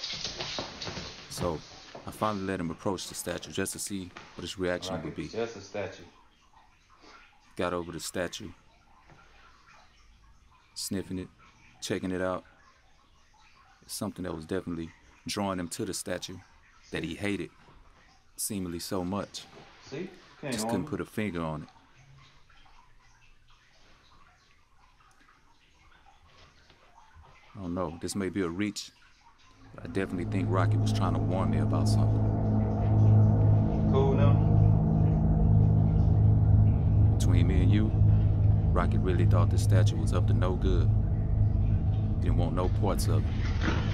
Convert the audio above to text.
So I finally let him approach the statue just to see what his reaction would be. Just a statue. Got over the statue, sniffing it, checking it out. It's something that was definitely drawing him to the statue that he hated seemingly so much. See? Just couldn't put a finger on it. I don't know, this may be a reach, but I definitely think Rocky was trying to warn me about something. Cool now? Between me and you, Rocky really thought this statue was up to no good. Didn't want no parts of it.